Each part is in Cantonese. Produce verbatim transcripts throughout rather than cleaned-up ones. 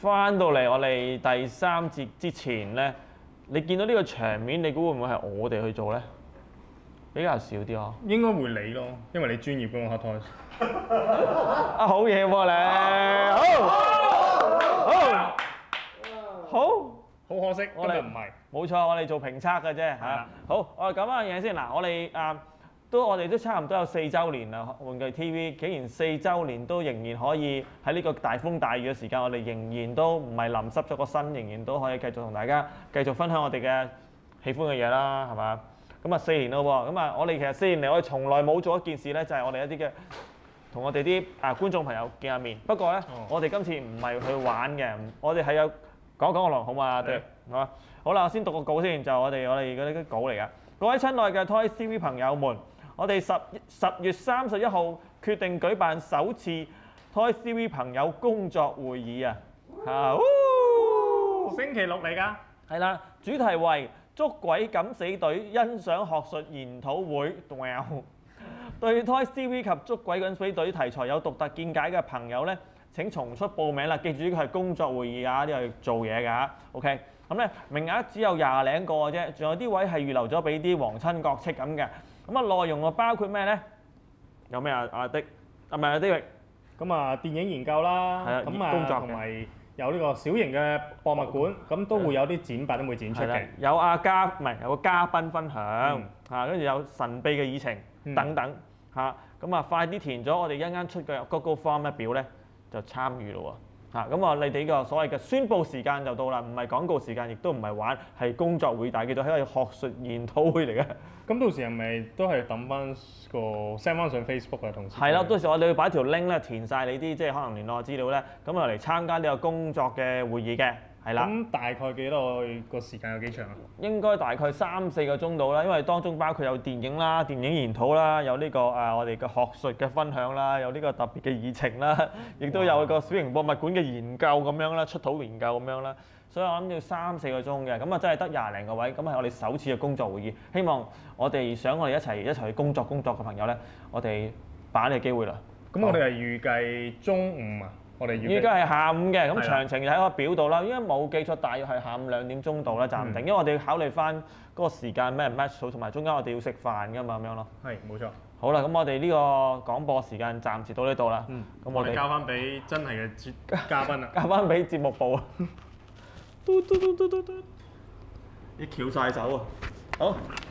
翻到嚟我哋第三節之前咧，你見到呢個場面，你估會唔會係我哋去做咧？比較少啲咯。 應該會你咯，因為你專業㗎嘛 Hot Toys。 啊好嘢喎你，好，好，好。 好可惜， 我哋今日唔係。 冇錯，我哋做評測嘅啫嚇。好，我哋講翻嘢先嗱，我哋啊都我哋都差唔多有四週年啦，玩具 T V 竟然四週年都仍然可以喺呢個大風大雨嘅時間，我哋仍然都唔係淋濕咗個身，仍然都可以繼續同大家繼續分享我哋嘅喜歡嘅嘢啦，係嘛？咁啊四年咯喎，咁啊我哋其實四年嚟我哋從來冇做一件事咧，就係我哋一啲嘅同我哋啲啊觀眾朋友見下面。不過咧， 哦、 我哋今次唔係去玩嘅，我哋係有。講講個內容好嘛？對，好啊。好啦，我先讀個稿先，就我哋我哋嗰啲稿嚟噶。各位親愛嘅 Toys T V 朋友們，我哋十十月三十一號決定舉辦首次 Toys T V 朋友工作會議啊！啊， 星期六嚟㗎。 係啦，主題為捉鬼敢死隊欣賞學術研討會。對 Toys T V 及捉鬼敢死隊題材有獨特見解嘅朋友咧，請從速報名啦！記住呢個係工作會議啊，呢個係做嘢㗎。OK，咁咧名額只有廿零個嘅啫，仲有啲位係預留咗俾啲皇親國戚咁嘅。咁啊內容啊包括咩咧？有咩啊？阿的啊，唔係阿的域。 咁啊電影研究啦，咁啊同埋有呢個小型嘅博物館，咁都會有啲展品都會展出嘅。 有阿嘉唔係有個嘉賓分享嚇，跟住有神秘嘅議程等等嚇。咁啊快啲填咗我哋一陣間出嘅 Google Form 嘅表咧。就參與咯喎，嚇咁啊！你哋呢個所謂嘅宣佈時間就到啦，唔係廣告時間，亦都唔係玩，係工作會，但係叫做係一個學術研討會嚟嘅。咁到時係咪都係抌翻個 send 翻上 Facebook 啊？同時係啦，到時我哋會擺條 link 咧，填晒你啲即係可能聯絡資料咧，咁啊嚟參加呢個工作嘅會議嘅。係啦， 咁大概幾多個時間有幾長啊？ 應該大概三四個鐘度啦，因為當中包括有電影啦、電影研討啦，有呢、這個誒、呃、我哋嘅學術嘅分享啦，有呢個特別嘅議程啦，亦都有個小型博物館嘅研究咁樣啦、出土研究咁樣啦，所以我諗要三四個鐘嘅，咁啊真係得廿零個位，咁係我哋首次嘅工作會議，希望我哋想我哋一齊一齊去工作工作嘅朋友咧，我哋把握呢個機會啦。 咁我哋係預計中午啊。我哋預計係下午嘅，咁詳情就喺個表度啦。因為冇記錯，大約係下午兩點鐘度啦，暫定。因為我哋要考慮翻嗰個時間咩 match 到，同埋中間我哋要食飯㗎嘛，咁樣咯。係，冇錯。好啦，咁我哋呢個廣播時間暫時到呢度啦。嗯。咁我哋交翻俾真係嘅節嘉賓啦。交翻俾節目部啊。嘟嘟嘟嘟嘟嘟。啲翹曬手啊！好。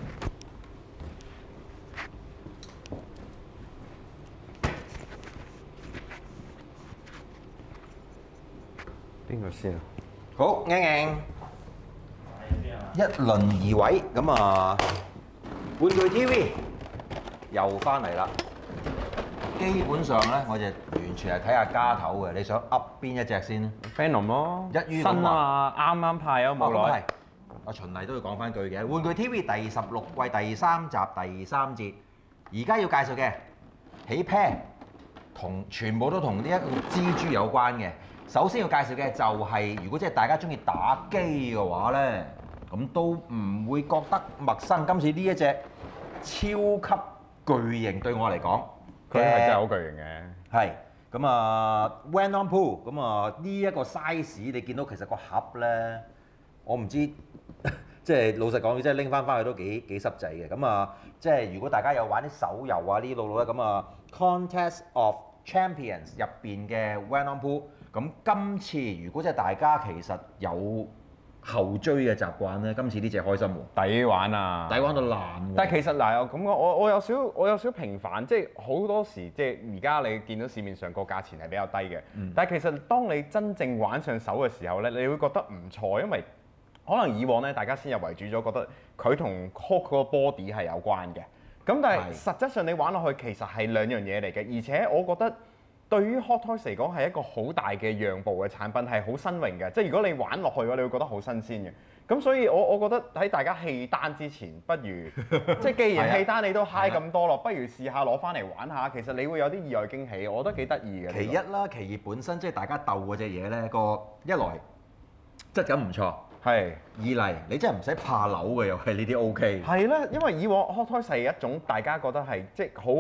邊個先啊？好，硬硬一輪而位咁啊！玩具 T V 又翻嚟啦。基本上咧，我就完全係睇下家頭嘅。你想噏邊一隻先 Venom 咯， 一於新啊，啱啱派咗冇耐。 阿循例都要講翻句嘅。玩具 T V 第十六季第三集第三節，而家要介紹嘅起 pair 同全部都同呢一個蜘蛛有關嘅。首先要介紹嘅就係、是，如果即係大家中意打機嘅話咧，咁都唔會覺得陌生。今次呢一隻超級巨型對我嚟講， 佢係真係好巨型嘅。 係咁啊 Venom Pool 咁啊呢一個 size，你見到其實個盒咧，我唔知即係老實講，即係拎翻翻去都幾幾濕滯嘅。咁啊，即係如果大家有玩啲手遊啊呢啲路路咧，咁啊 Contest of Champions 入邊嘅 Venom Pool。咁今次如果即係大家其實有後追嘅習慣咧，今次呢隻開心喎， 抵玩啊！ 抵玩到爛。 但係其實嗱，我咁講，我我有少我有少平反，即係好多時即係而家你見到市面上個價錢係比較低嘅，嗯、但係其實當你真正玩上手嘅時候咧，你會覺得唔錯，因為可能以往咧大家先入為主咗，覺得佢同 Hulk 個 body 係有關嘅。咁但係實質上你玩落去其實係兩樣嘢嚟嘅，而且我覺得。對於 Hot Toys 嚟講係一個好大嘅讓步嘅產品，係好新穎嘅。即係如果你玩落去嘅話，你會覺得好新鮮嘅。咁所以我我覺得喺大家棄單之前，不如即係既然棄單你都 high 咁多咯，不如試下攞翻嚟玩下。其實你會有啲意外驚喜，我覺得幾得意嘅。 其一啦，其二本身即係大家鬥嗰隻嘢咧，個一來質感唔錯，係二嚟你真係唔使怕扭嘅，又係呢啲 O K。 係啦，因為以往 Hot Toys 係一種大家覺得係即係好。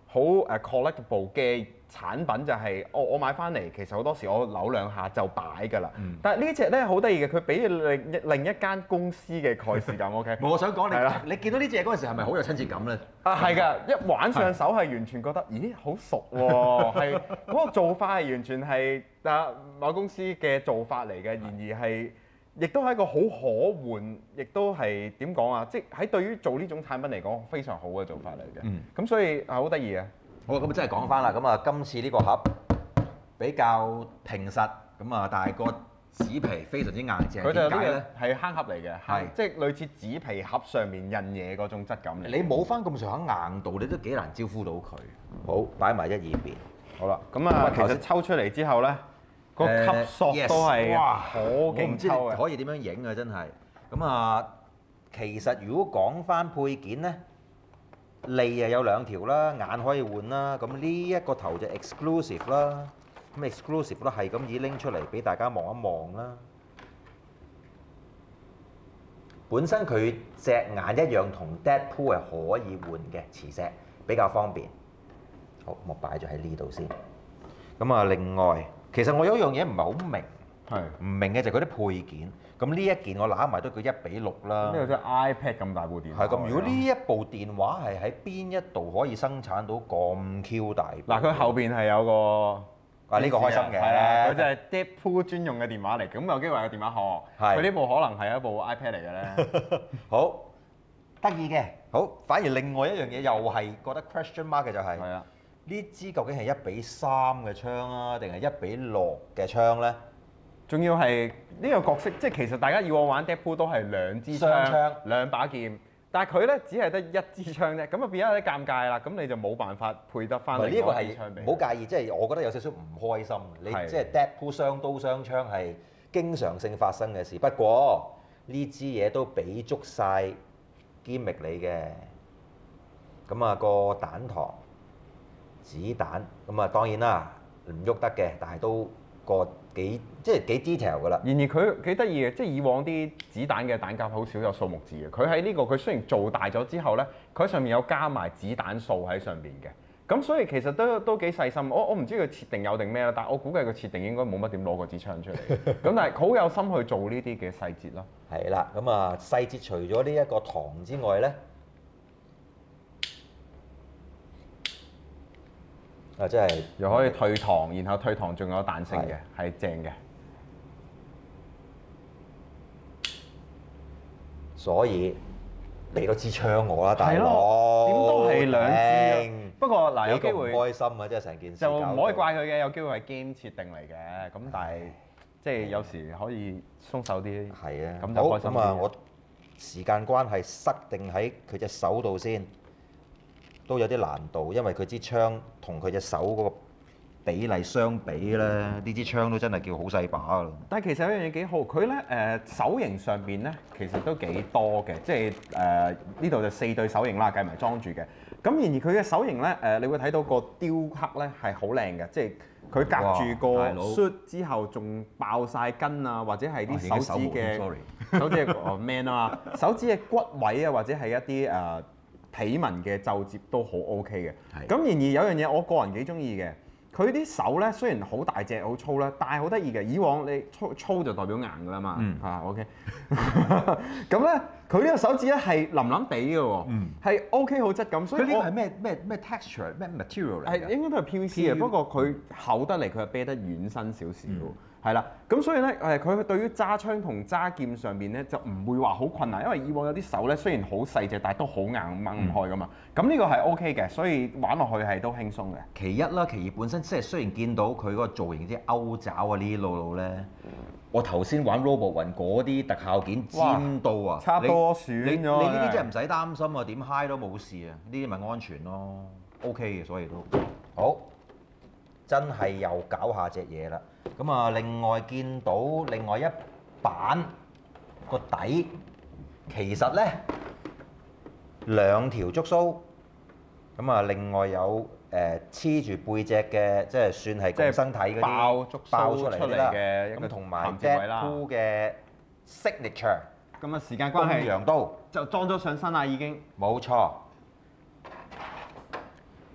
好誒 collectible 嘅產品就係、我我買翻嚟，其實好多時我扭兩下就擺㗎啦。 嗯、 但係呢隻咧好得意嘅，佢俾另另一間公司嘅蓋事感 OK。 我想講係啦你，你見到呢隻嘢嗰陣時係咪好有親切感咧？ 啊係㗎，一玩上手係完全覺得，咦好熟喎，係嗰個做法係完全係啊某公司嘅做法嚟嘅，然而係亦都係一個好可換，亦都係點講啊？即係喺對於做呢種產品嚟講，非常好嘅做法嚟嘅。咁、 嗯、 所以係好得意嘅。 好，咁真係講翻啦。咁啊，今次呢個盒比較平實，咁啊，但係個紙皮非常之硬淨。 佢就點解咧？ 係坑盒嚟嘅， 係即係類似紙皮盒上面印嘢嗰種質感嚟。 你冇翻咁上下硬度，你都幾難招呼到佢。好，擺埋一二邊。 好啦，咁啊，其實抽出嚟之後咧，個吸索都係哇， 好我唔知勁抽嘅。 可以點樣影啊！真係。咁啊，其實如果講翻配件咧，脷啊有兩條啦，眼可以換啦。咁呢一個頭就 exclusive 啦。咁 exclusive 都係咁以拎出嚟俾大家望一望啦。本身佢隻眼一樣同 Deadpool 係可以換嘅磁石，比較方便。好，我擺咗喺呢度先。咁啊，另外，其實我有一樣嘢唔係好明， 係唔明嘅就係嗰啲配件。咁呢一件我揦埋都叫一比六啦。 呢個即係 iPad 咁大部電話。 係咁，如果呢一部電話係喺邊一度可以生產到咁 Q 大？ 嗱，佢後邊係有個。 啊！呢個開心嘅， 係啦，佢就係 Deadpool 專用嘅電話嚟，咁有機會係個電話殼。 係佢呢部可能係一部 iPad 嚟嘅咧。 好得意嘅，好。反而另外一樣嘢又係覺得 question mark 嘅就係， 係啊， 呢支究竟係一比三嘅槍啊，定係一比六嘅槍咧？ 仲要係呢個角色，即係其實大家以往玩 Deadpool 都係兩支雙槍兩把劍。但係佢咧只係得一支槍啫，咁啊變咗有啲尷尬啦，咁你就冇辦法配得翻嚟呢個係嗰支槍俾。 唔好介意，即係我覺得有少少唔開心。你即係 Deadpool 雙刀雙槍係經常性發生嘅事，不過呢支嘢都俾足晒 gimmick 你嘅。咁啊個彈膛、子彈，咁啊當然啦唔喐得嘅，但係都個幾即係幾 detail 㗎啦。 然而佢幾得意嘅，即係以往啲子彈嘅彈夾好少有數目字嘅。佢喺呢個佢雖然做大咗之後咧，佢喺上面有加埋子彈數喺上邊嘅。咁所以其實都都幾細心。我我唔知佢設定有定咩啦，但係我估計佢設定應該冇乜點攞過支槍出嚟。咁但係好有心去做呢啲嘅細節咯。 係啦，咁啊細節除咗呢一個膛之外咧，啊真係又可以退膛，然後退膛仲有彈性嘅，係正嘅。 所以俾多支槍我啦，大佬。 點都係兩支。不過嗱，有機會唔開心啊！即係成件事就唔可以怪佢嘅，有機會係 game 設定嚟嘅。咁但係即係有時可以鬆手啲。 係啊， 咁就開心啲。 好咁啊！我時間關係塞定喺佢隻手度先，都有啲難度，因為佢支槍同佢隻手嗰個比例相比咧，呢支槍都真係叫好細把㗎啦。 但係其實有一樣嘢幾好，佢咧誒手型上邊咧其實都幾多嘅，即係誒呢度就四對手型啦，計埋裝住嘅。咁然而佢嘅手型咧誒，你會睇到個雕刻咧係好靚嘅，即係佢隔住個 shoot 之後仲爆晒筋啊，或者係啲手指嘅手指嘅 man 啊嘛，手指嘅骨位啊，或者係一啲誒體紋嘅皺摺都好 OK 嘅。咁然而有樣嘢我個人幾中意嘅。佢啲手咧雖然好大隻好粗啦，但係好得意嘅。以往你粗粗就代表硬㗎啦嘛， 嗯、 啊 OK。咁咧，佢呢個手指咧係腍腍地嘅喎，係、嗯、OK 好質感。所以佢呢個係咩咩咩 texture 咩 material 嚟？ 係應該都係 P V C 嘅，不過佢厚得嚟，佢係啤得軟身少少。嗯係啦，咁所以咧誒，佢對於揸槍同揸劍上邊咧就唔會話好困難，因為以往有啲手咧雖然好細隻，但係都好硬掹唔開噶嘛。咁呢、嗯、個係 O K 嘅，所以玩落去係都輕鬆嘅。 其一啦，其二本身即係雖然見到佢嗰個造型啲勾爪啊呢啲路路咧，嗯、我頭先玩 Robo 雲嗰啲特效件尖到啊， 差多損咗。 你你呢啲真係唔使擔心啊，點嗨都冇事啊，呢啲咪安全咯 ，O K 嘅，所以都好。真係又搞下隻嘢啦！咁啊，另外見到另外一版個底，其實咧兩條觸鬚，咁啊另外有誒黐住背脊嘅，即係算係共生體嗰啲爆觸爆出嚟啦。 嘅咁同埋 Deadpool 嘅 signature， 咁啊時間關係， 東洋刀就裝咗上身啦已經。 冇錯。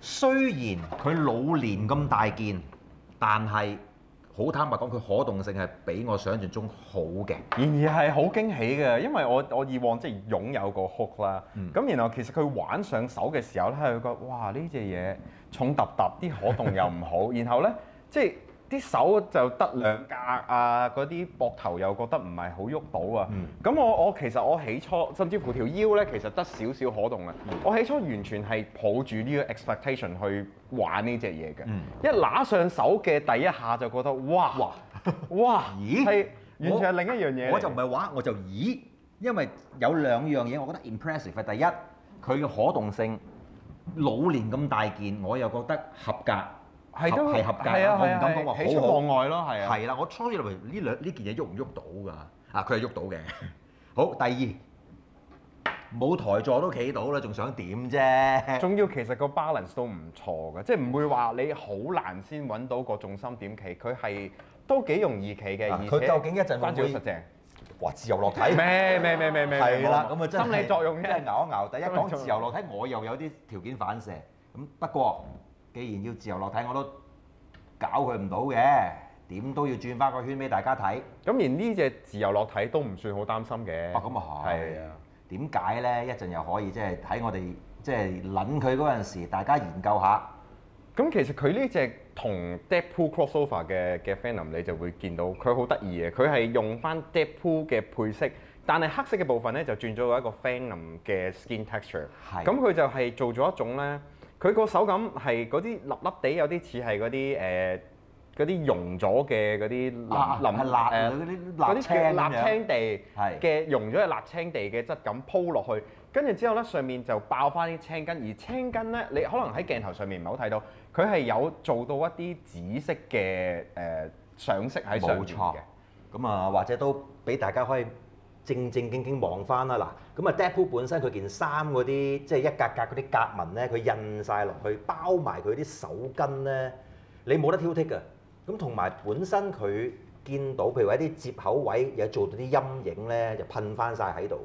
雖然佢老年咁大件，但係好坦白講，佢可動性係比我想象中好嘅。 然而係好驚喜嘅，因為我我以往即係擁有個 hook 啦，咁、嗯、然後其實佢玩上手嘅時候咧，係覺得哇呢隻嘢重揼揼，啲可動又唔好，然後咧即係。啲手就得兩格啊，嗰啲膊頭又覺得唔係好喐到啊。咁、嗯、我我其實我起初甚至乎條腰咧，其實得少少可動啊。嗯、我起初完全係抱住呢個 expectation 去玩呢隻嘢嘅。嗯、一揦上手嘅第一下就覺得哇哇哇，咦係完全係另一樣嘢。 我就唔係話我就咦，因為有兩樣嘢我覺得 impressive。第一，佢嘅可動性老年咁大件，我又覺得合格。係都係合格， 係啊， 我唔敢講話喜出望外咯，係啊。 係啦，我初以為呢兩呢件嘢喐唔喐到㗎？啊，佢係喐到嘅。好，第二冇台座都企到啦，仲想點啫？ 仲要其實個 balance 都唔錯嘅，即係唔會話你好難先揾到個重心點企，佢係都幾容易企嘅。而佢究竟一陣關照實淨？ 哇！自由落體咩咩咩咩咩？ 係啦，咁啊真係心理作用啫。 真係咬一咬。第一講自由落體，我又有啲條件反射。咁不過。既然要自由落體，我都搞佢唔到嘅，點都要轉翻個圈俾大家睇。 咁連呢隻自由落體都唔算好擔心嘅。 啊，咁啊係。係啊。點解咧？一陣又可以即係喺我哋即係撚佢嗰陣時，大家研究下。 咁其實佢呢隻同 Deadpool crossover 嘅嘅 Venom 你就會見到佢好得意嘅，佢係用翻 Deadpool 嘅配色，但係黑色嘅部分咧就轉咗一個 Venom 嘅 skin texture。係。咁佢就係做咗一種咧。佢個手感係嗰啲粒粒地，有啲似係嗰啲誒嗰啲溶咗嘅嗰啲淋淋辣誒嗰啲叫瀝青地嘅溶咗嘅瀝青地嘅質感鋪落去，跟住之後咧上面就爆翻啲青筋，而青筋咧你可能喺鏡頭上面唔係好睇到，佢係有做到一啲紫色嘅誒上色喺上面嘅。 咁啊，或者都俾大家可以。正正經經望翻啦嗱，咁啊 Deadpool 本身佢件衫嗰啲即係一格格嗰啲格紋咧，佢印晒落去，包埋佢啲手巾咧，你冇得挑剔㗎。咁同埋本身佢見到，譬如話一啲接口位有做到啲陰影咧，就噴翻晒喺度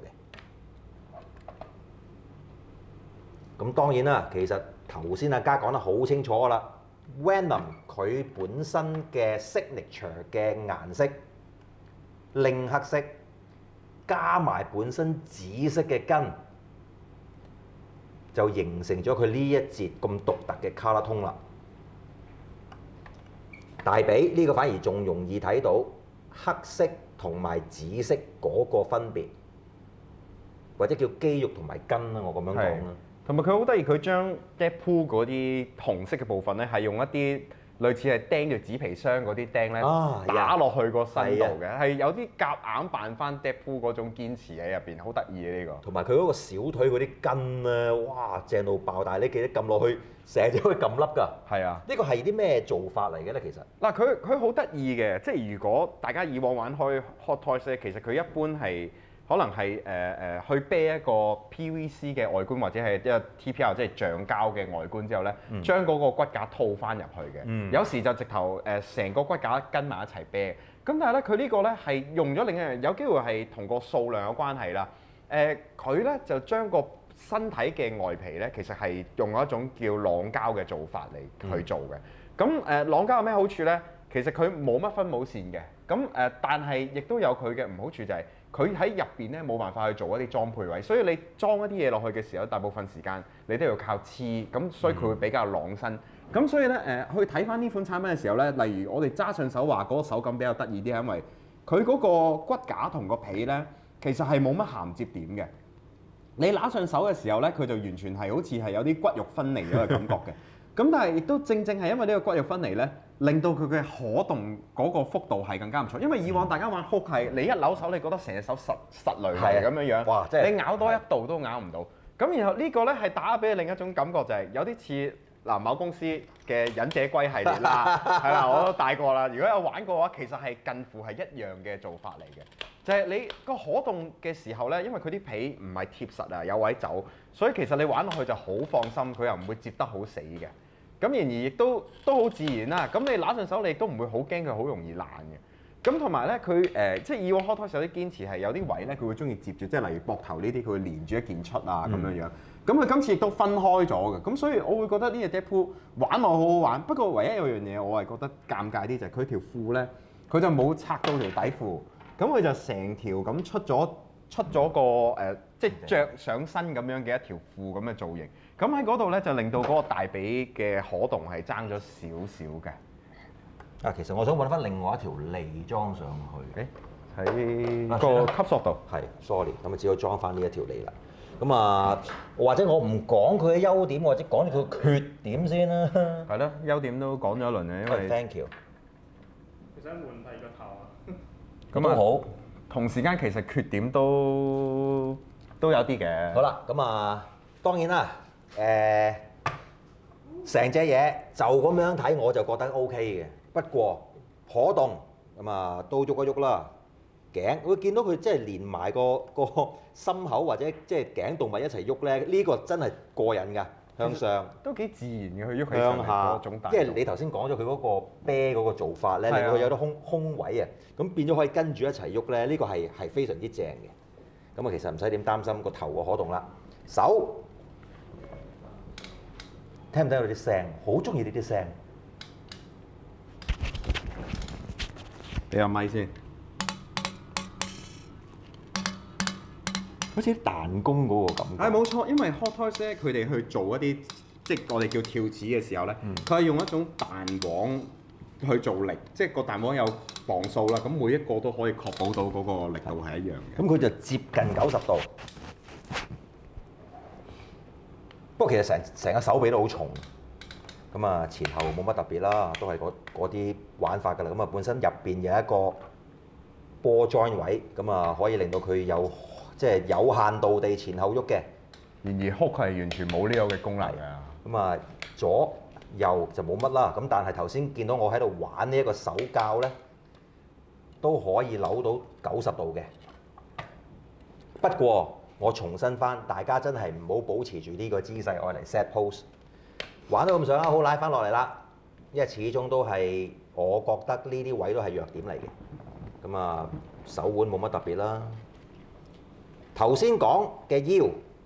嘅。咁當然啦，其實頭先阿嘉講得好清楚㗎啦 ，Venom 佢本身嘅 signature 嘅顏色，令黑色。加埋本身紫色嘅根，就形成咗佢呢一節咁獨特嘅 color tone 啦。大髀呢個反而仲容易睇到黑色同埋紫色嗰個分別，或者叫肌肉同埋筋啦，我咁樣講啦。 同埋佢好得意，佢將 Deadpool 嗰啲紅色嘅部分咧，係用一啲類似係釘住紙皮箱嗰啲釘咧，啊、打落去個身度嘅，係有啲夾硬扮翻 Deadpool 嗰種堅持喺入邊，好得意嘅呢個。 同埋佢嗰個小腿嗰啲筋咧，哇，正到爆！但係你記得撳落去，成日都可以撳粒㗎。係啊，呢個係啲咩做法嚟嘅咧？其實嗱，佢佢好得意嘅，即係如果大家以往玩開 Hot Toys 咧，其實佢一般係。可能係誒誒去啤一個 P V C 嘅外觀，或者係一個 T P R 即係橡膠嘅外觀之後咧，嗯、將嗰個骨架套翻入去嘅。嗯、有時就直頭誒成個骨架跟埋一齊啤。咁但係咧，佢呢個咧係用咗另一樣，有機會係同個數量有關係啦。誒佢咧就將個身體嘅外皮咧，其實係用一種叫朗膠嘅做法嚟去做嘅。咁誒、嗯呃、朗膠有咩好處咧？其實佢冇乜分母線嘅。咁誒、呃，但係亦都有佢嘅唔好處就係、是。佢喺入邊咧冇辦法去做一啲裝配位，所以你裝一啲嘢落去嘅時候，大部分時間你都要靠黐，咁所以佢會比較朗身。咁、嗯、所以咧誒、呃，去睇翻呢款產品嘅時候咧，例如我哋揸上手話嗰個手感比較得意啲，係因為佢嗰個骨架同個皮咧，其實係冇乜銜接點嘅。你拿上手嘅時候咧，佢就完全係好似係有啲骨肉分離咗嘅感覺嘅。咁但係亦都正正係因為呢個骨肉分離咧，令到佢嘅可動嗰個幅度係更加唔錯。因為以往大家玩 hook 係你一扭手，你覺得成隻手實實累累咁樣樣，哇！即係你咬多一度都咬唔到。咁然後呢個咧係打俾你另一種感覺，就係有啲似嗱某公司嘅忍者龜系列啦，係啦，我都帶過啦。如果有玩過嘅話，其實係近乎係一樣嘅做法嚟嘅。就係你個可動嘅時候咧，因為佢啲皮唔係貼實啊，有位走，所以其實你玩落去就好放心，佢又唔會接得好死嘅。咁然而亦都都好自然啦。咁你拿上手，你都唔會好驚佢好容易爛嘅。 咁同埋咧，佢誒、呃、即係以往 Hot Toys 有啲堅持係有啲位咧，佢會中意接住，即係例如膊頭呢啲，佢會連住一件出啊咁樣樣。咁佢今次亦都分開咗嘅，咁所以我會覺得呢隻 Deadpool 玩落好好玩。不過唯一有樣嘢我係覺得尷尬啲就係佢條褲咧，佢就冇拆到條底褲，咁佢就成條咁出咗出咗個誒、呃，即係着上身咁樣嘅一條褲咁嘅造型。咁喺嗰度咧就令到嗰個大髀嘅可動係爭咗少少嘅。 啊，其實我想揾翻另外一條脷裝上去。 誒喺個吸索度。 係 ，sorry，咁啊只好裝翻呢一條脷啦。咁啊，或者我唔講佢嘅優點，或者講佢嘅缺點先啦。 係咯，優點都講咗一輪嘅，因為 thank you。 你想換第二個頭啊？ 咁都好。 同時間其實缺點都都有啲嘅。 好啦，咁啊當然啦，誒成隻嘢就咁樣睇我就覺得 O K 嘅。不過可動咁啊都喐一喐啦，頸會見到佢即係連埋個個心口或者即係頸動脈一齊喐咧，呢個真係過癮㗎，向上都幾自然嘅，佢喐起向下嗰種大。 因為你頭先講咗佢嗰個啤嗰個做法咧，令到佢有啲空空位啊，咁變咗可以跟住一齊喐咧，呢個係係非常之正嘅。咁啊其實唔使點擔心個頭個可動啦，手聽唔聽到啲聲？好中意呢啲聲。 俾個咪先， 好似彈弓嗰個感覺。 係冇錯，因為 Hot Toys 咧，佢哋去做一啲即係我哋叫跳齒嘅時候咧，佢係、嗯、用一種彈簧去做力，即係個彈簧有磅數啦，咁每一個都可以確保到嗰個力度係一樣嘅。 咁佢就接近九十度。不過其實成成個手臂都好重。咁啊前後冇乜特別啦，都係嗰啲玩法㗎啦。咁啊本身入邊有一個波 join 位，咁啊可以令到佢有即係有限度地前後喐嘅。 然而 Hook 係完全冇呢個嘅功能㗎。 咁啊左右就冇乜啦。咁但係頭先見到我喺度玩呢一個手教咧，都可以扭到九十度嘅。不過我重申翻，大家真係唔好保持住呢個姿勢愛嚟 set pose。玩到咁上下，好拉翻落嚟啦，因為始終都係我覺得呢啲位都係弱點嚟嘅。咁啊，手腕冇乜特別啦。頭先講嘅腰、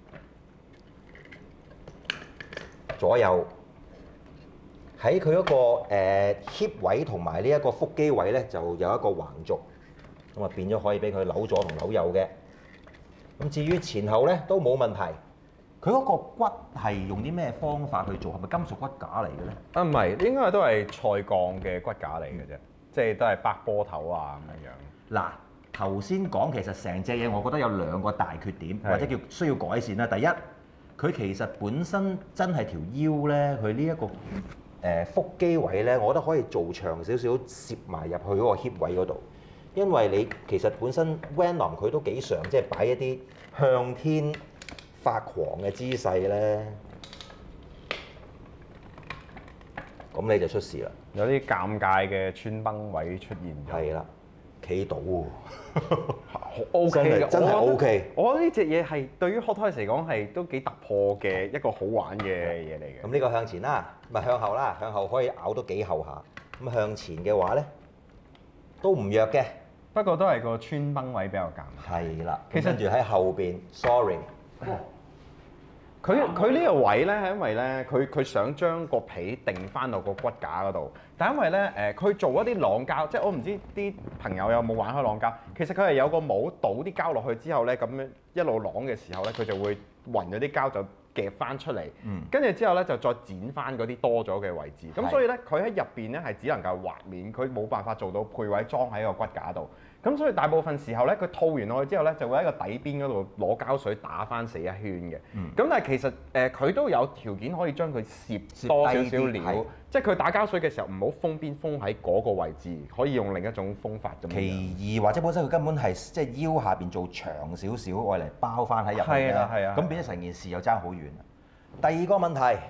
左右喺佢嗰個誒 hip 位同埋呢一個腹肌位咧，就有一個橫軸，咁啊變咗可以俾佢扭左同扭右嘅。咁至於前後咧都冇問題。佢嗰個骨係用啲咩方法去做？係咪金屬骨架嚟嘅咧？ 啊唔係，應該都係賽鋼嘅骨架嚟嘅啫，即係都係北波頭啊咁樣樣。 嗱，頭先講其實成隻嘢，我覺得有兩個大缺點，或者叫需要改善啦。第一，佢其實本身真係條腰咧，佢呢一個誒腹肌位咧，我覺得可以做長少少，攝埋入去嗰個 hip 位嗰度。因為你其實本身 Venom 佢都幾常即係擺一啲向天發狂嘅姿勢咧，咁你就出事啦。 有啲尷尬嘅穿崩位出現咗。 係啦，企到喎 ，O K 嘅， 真係 O K。 我覺得呢隻嘢係對於 Hot Toys 嚟講係都幾突破嘅一個好玩嘅嘢嚟嘅。 咁呢個向前啦，唔係向後啦，向後可以咬到幾後下。咁向前嘅話咧，都唔弱嘅。 不過都係個穿崩位比較尷尬。 係啦， 其實跟住喺後邊 ，sorry。 佢佢呢個位咧，係因為咧，佢佢想將個皮定翻到個骨架嗰度，但因為咧誒，佢、呃、做一啲朗膠，即係我唔知啲朋友有冇玩開朗膠，其實佢係有個帽倒啲膠落去之後咧，咁樣一路啷嘅時候咧，佢就會暈咗啲膠就夾翻出嚟，跟住、嗯、之後咧就再剪翻嗰啲多咗嘅位置，咁是所以咧佢喺入邊咧係只能夠滑面，佢冇辦法做到配位裝喺個骨架度。咁所以大部分時候咧，佢套完落去之後咧，就會喺個底邊嗰度攞膠水打翻死一圈嘅。咁、嗯、但係其實誒佢、呃、都有條件可以將佢攝多少少料，即係佢打膠水嘅時候唔好封邊封喺嗰個位置，可以用另一種方法咁樣。其二或者本身佢根本係即係腰下邊做長少少，愛嚟包翻喺入邊咧。係啊係啊。咁變咗成件事又爭好遠。第二個問題，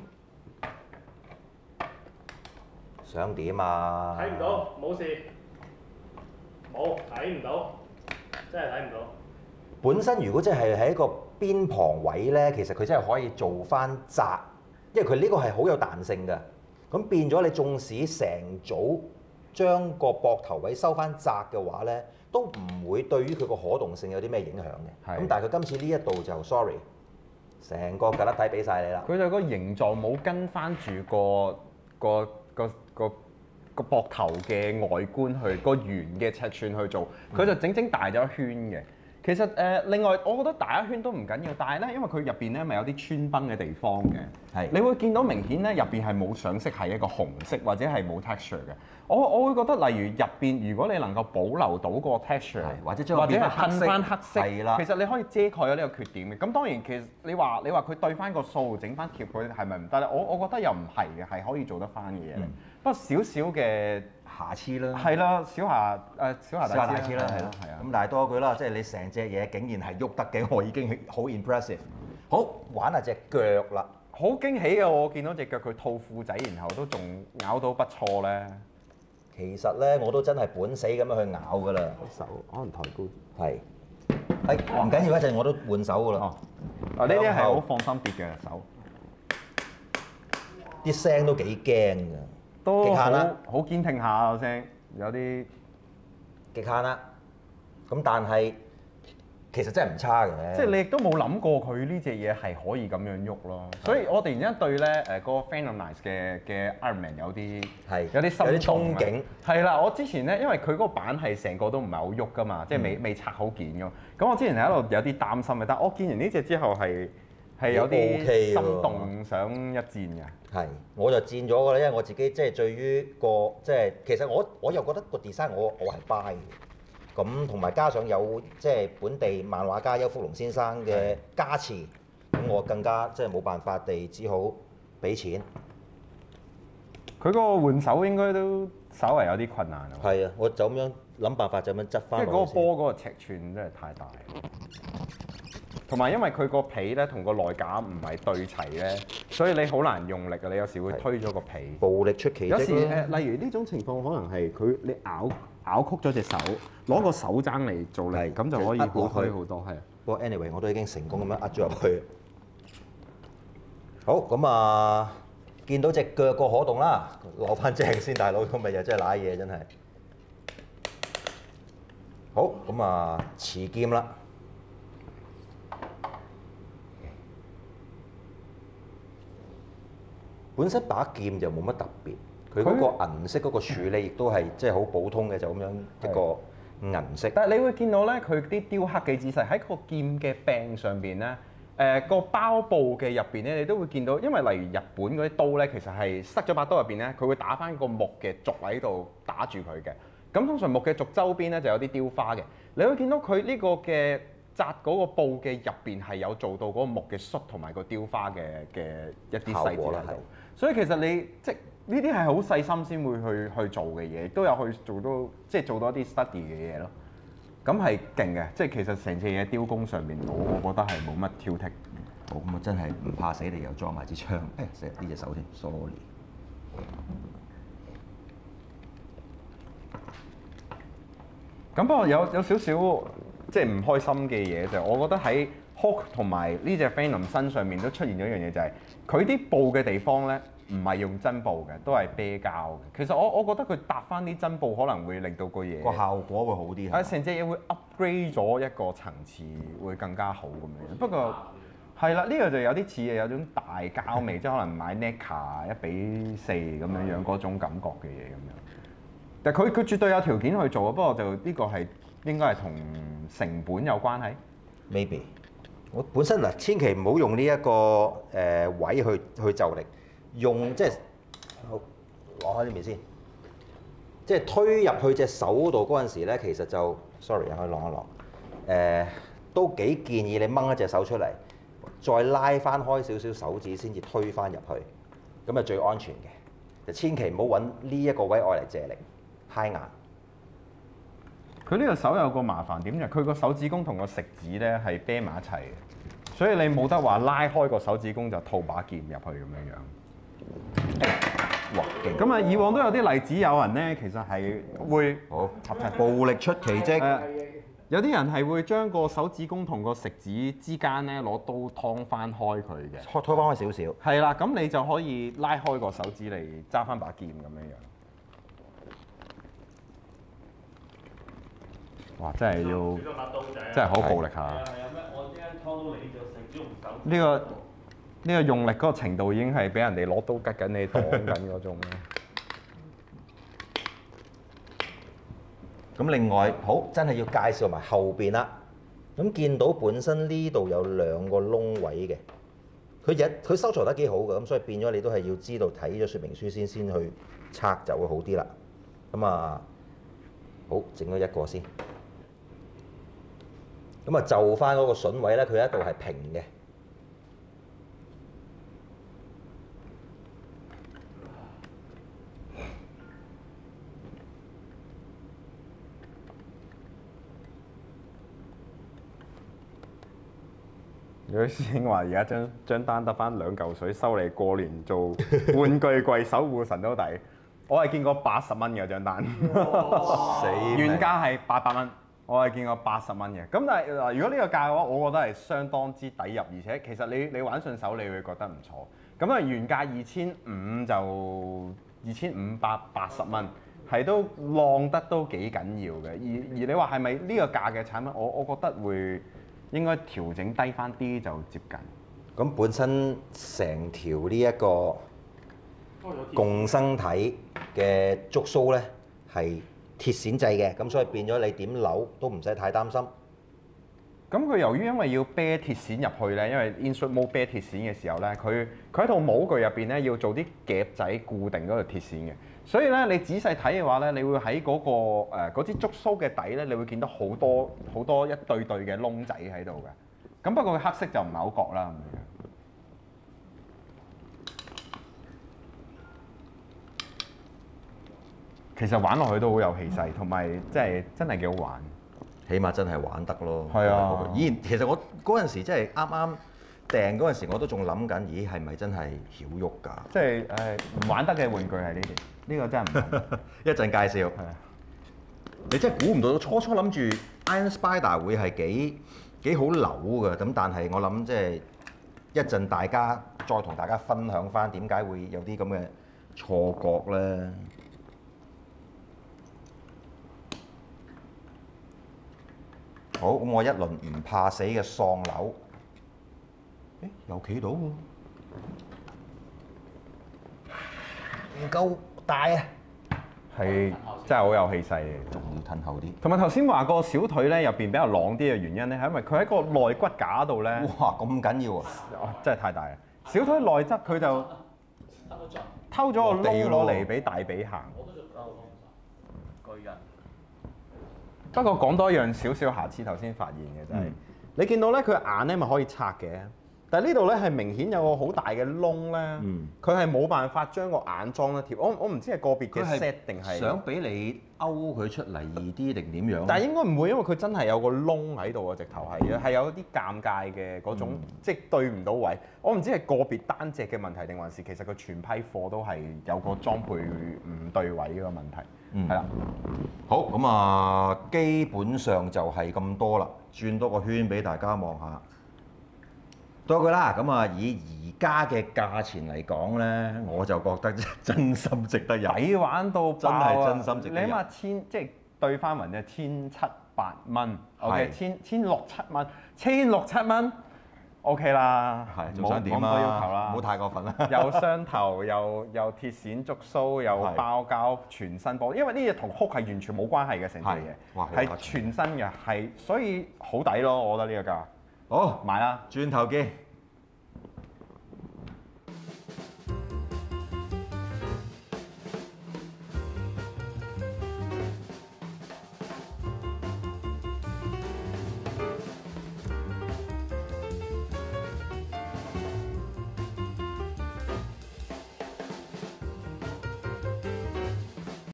想點啊？ 睇唔到，冇事。冇睇唔到，真係睇唔到。 本身如果真係喺一個邊旁位咧，其實佢真係可以做翻窄，因為佢呢個係好有彈性嘅。咁變咗你縱使成組將個膊頭位收翻窄嘅話咧，都唔會對於佢個可動性有啲咩影響嘅。咁係但係佢今次呢一度就 sorry，成個格粒底俾晒你啦。 佢就個形狀冇跟翻住個個個個個膊頭嘅外觀去個圓嘅尺寸去做，佢就整整大咗一圈嘅。其實誒、呃，另外我覺得大一圈都唔緊要，但係咧，因為佢入邊咧咪有啲穿崩嘅地方嘅， 係你會見到明顯咧入邊係冇上色係一個紅色或者係冇 texture 嘅。我我會覺得例如入邊，如果你能夠保留到個 texture， 或者將或者係黑噴翻黑色， 係啦其實你可以遮蓋咗呢個缺點嘅。咁當然其實你話你話佢對翻個數整翻貼佢係咪唔得咧？我我覺得又唔係嘅，係可以做得翻嘅嘢嚟。不過少少嘅瑕疵啦， 係啦，小瑕誒小瑕小下大刺啦，係係咯， 係啊。 咁但係多句啦，即係你成隻嘢竟然係喐得嘅，我已經好 impressive。好玩下隻腳啦， 好驚喜嘅，我見到隻腳佢套褲仔，然後都仲咬到不錯咧。 其實咧我都真係本死咁樣去咬㗎啦。 手可能抬高。 係，係唔緊要，一陣我都換手㗎啦。 哦，啊呢啲係好放心跌嘅手， 啲聲都幾驚㗎， 都好極限啦好堅挺下個聲，有啲極限啦。咁但係其實真係唔差嘅。 即係你亦都冇諗過佢呢隻嘢係可以咁樣喐咯。所以我突然之間對咧誒嗰個 Phantomize 嘅嘅 Iron Man 有啲係有啲心有啲動憧憬。 係啦，我之前咧因為佢嗰個板係成個都唔係好喐噶嘛，即係未未拆好件㗎嘛。咁我之前喺度有啲擔心嘅，但係我見完呢隻之後係係有啲 OK 心喎動想一戰嘅。 係，我就戰咗㗎啦，因為我自己即係對於個即係其實我我又覺得個 design 我我係 buy 嘅。咁同埋加上有即係本地漫畫家邱福龍先生嘅加持，咁我更加即係冇辦法地只好俾錢。 佢嗰個換手應該都稍為有啲困難啊。 係啊，我就咁樣諗辦法就咁樣執即係翻。 嗰個波嗰個尺寸真係太大，同埋因為佢個皮咧同個內架唔係對齊咧，所以你好難用力啊！你有時會推咗個皮。 暴力出奇蹟有時誒、 啦。 呃例如呢種情況，可能係佢你咬咬曲咗隻手，攞個手踭嚟做力， 係咁就可以好就呃落去推好多，係啊。 不過 anyway 我都已經成功咁樣呃咗入去。好，咁啊，見到隻腳個可動啦，攞翻正先，大佬，咁咪又真係賴嘢真係。好，咁啊，持劍啦。本身把劍就冇乜特別，佢嗰個銀色嗰個處理亦都係即係好普通嘅，就咁樣一個銀色。 但係你會見到咧，佢啲雕刻幾仔細喺個劍嘅柄上邊咧，誒、呃、個包布嘅入邊咧，你都會見到，因為例如日本嗰啲刀咧，其實係塞咗把刀入邊咧，佢會打翻個木嘅軸喺度打住佢嘅。咁通常木嘅軸周邊咧就有啲雕花嘅，你會見到佢呢個嘅紮嗰個布嘅入邊係有做到嗰個木嘅恤同埋個雕花嘅嘅一啲細節喺度。所以其實你即係呢啲係好細心先會去去做嘅嘢，都有去做到即係做到一啲 study 嘅嘢咯。咁係勁嘅，即係其實成隻嘢雕工上面，我我覺得係冇乜挑剔。 好，咁啊真係唔怕死，你又裝埋支槍。誒，成呢隻手先 ，sorry。 咁不過有有少少即係唔開心嘅嘢就係，我覺得喺 Hulk 同埋呢隻 Phantom 身上面都出現咗一樣嘢，就係佢啲布嘅地方咧，唔係用真布嘅，都係啤膠嘅。其實我我覺得佢搭翻啲真布可能會令到個嘢個效果會好啲。 係成隻嘢會 upgrade 咗一個層次，會更加好咁樣。不過係啦，呢、呢個就有啲似嘅，有種大膠味，即係可能買 NECA 一比四咁樣樣嗰種感覺嘅嘢咁樣。但係佢佢絕對有條件去做啊，不過就呢個係應該係同成本有關係。 Maybe 我本身嗱，千祈唔好用呢一個誒位去去就力，用即係好攞開呢邊先，即係推入去隻手嗰度嗰陣時咧，其實就 sorry 啊，可以晾一晾。誒都幾建議你掹一隻手出嚟，再拉翻開少少手指先至推翻入去，咁啊最安全嘅。就千祈唔好揾呢一個位愛嚟借力，揩硬。 佢呢個手有個麻煩點就係佢個手指公同個食指咧係啤埋一齊嘅，所以你冇得話拉開個手指公就套把劍入去咁樣樣。哇！咁啊，以往都有啲例子，有人咧其實係會好合體暴力出奇蹟。 誒，有啲人係會將個手指公同個食指之間咧攞刀劏翻開佢嘅。 拖拖翻開少少。 係啦，咁你就可以拉開個手指嚟揸翻把劍咁樣樣。 哇！真係要小心把刀仔啊！ 真係好暴力下。 係啊係啊咩？我依家拖到你就食用手。 呢個呢個用力嗰個程度已經係俾人哋攞刀吉緊你擋緊嗰種。 咁另外好真係要介紹埋後邊啦。咁見到本身呢度有兩個窿位嘅，佢日佢收藏得幾好嘅，咁所以變咗你都係要知道睇咗說明書先先去拆就會好啲啦。咁啊，好整咗一個先。咁啊就翻嗰個筍位咧，佢一度係平嘅。 有啲師兄話：而家張張單得翻兩嚿水，收你過年做玩具櫃守護神都抵。我係見過八十蚊嘅張單， 死原價係八百蚊，我係見過八十蚊嘅。咁但係嗱，如果呢個價嘅話，我覺得係相當之抵入，而且其實你你玩順手，你會覺得唔錯。咁啊，原價二千五就二千五百八十蚊，係都浪得都幾緊要嘅。而而你話係咪呢個價嘅產品？我我覺得會。應該調整低翻啲就接近。 咁本身成條呢一個共生體嘅觸鬚咧係鐵線製嘅，咁所以變咗你點扭都唔使太擔心。 咁佢由於因為要啤鐵線入去咧，因為 Insert Mold 啤鐵線嘅時候咧，佢佢喺套模具入邊咧要做啲夾仔固定嗰條鐵線嘅。所以咧，你仔細睇嘅話咧，你會喺嗰、嗰個誒嗰支觸鬚嘅底咧，你會見到好多好多一對對嘅窿仔喺度嘅。咁不過佢黑色就唔係好覺啦。其實玩落去都好有氣勢，同埋即係真係幾好玩。 起碼真係玩得咯。 係啊。 以前其實我嗰陣時即係啱啱訂嗰陣時，我都仲諗緊，咦係咪真係曉喐㗎？ 即係誒唔玩得嘅玩具係呢啲。呢個真係唔同， 一陣介紹。係啊，你真係估唔到，初初諗住 Iron Spider 會係幾幾好扭嘅，咁但係我諗即係一陣大家再同大家分享翻點解會有啲咁嘅錯覺咧。好，咁我一輪唔怕死嘅喪扭，誒又企到喎，唔夠大啊！ 係真係好有氣勢嘅， 仲要褪後啲。 同埋頭先話個小腿咧入邊比較朗啲嘅原因咧，係因為佢喺個內骨架度咧。 哇！咁緊要啊！ 哦，真係太大啦！小腿內側佢就偷咗個窿攞嚟俾大髀行。我都做得巨人。不過講多一樣少少瑕疵，頭先發現嘅就係、是，嗯、你見到咧佢眼咧咪可以拆嘅。但係呢度咧係明顯有個好大嘅窿咧，佢係冇辦法將個眼裝得貼。我我唔知係個別嘅 set 定係想俾你勾佢出嚟易啲定點樣？ 但係應該唔會，因為佢真係有個窿喺度啊！直頭係係有啲尷尬嘅嗰種，嗯、即係對唔到位。我唔知係個別單隻嘅問題，定還是其實佢全批貨都係有個裝配唔對位嘅問題。嗯，係啦。 好，咁啊，基本上就係咁多啦。轉多個圈俾大家望下。多句啦，咁啊以而家嘅價錢嚟講咧，我就覺得真心值得入， 抵玩到爆啊！ 真係真心值得入。 你諗下千，即係對翻勻就千七百蚊，OK，千千六七蚊，千六七蚊 OK 啦， 係仲想點啊？ 冇咁多要求啦， 唔好太過分啦。 有雙頭，又又鐵線觸鬚，又包膠，全新玻璃，因為呢嘢同 Hook 係完全冇關係嘅成隻嘢，係全新嘅，係所以好抵咯，我覺得呢個價。 好， 買啦， 轉頭見。